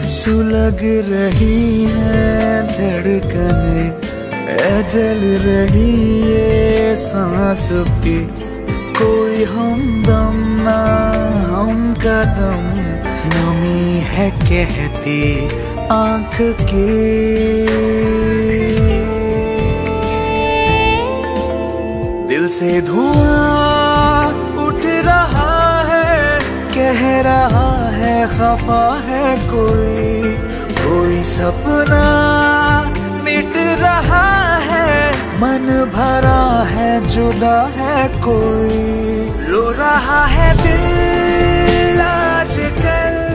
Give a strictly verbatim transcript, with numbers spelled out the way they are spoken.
सुलग रही है धड़कने, ऐ जल रही ये सांस भी, कोई हमदम ना हम कदम, नमी है कहती आंख की। दिल से धुआं उठ रहा है, कह रहा है खफा है कोई, कोई सपना मिट रहा है, मन भरा है जुदा है कोई, रो रहा है दिल आजकल।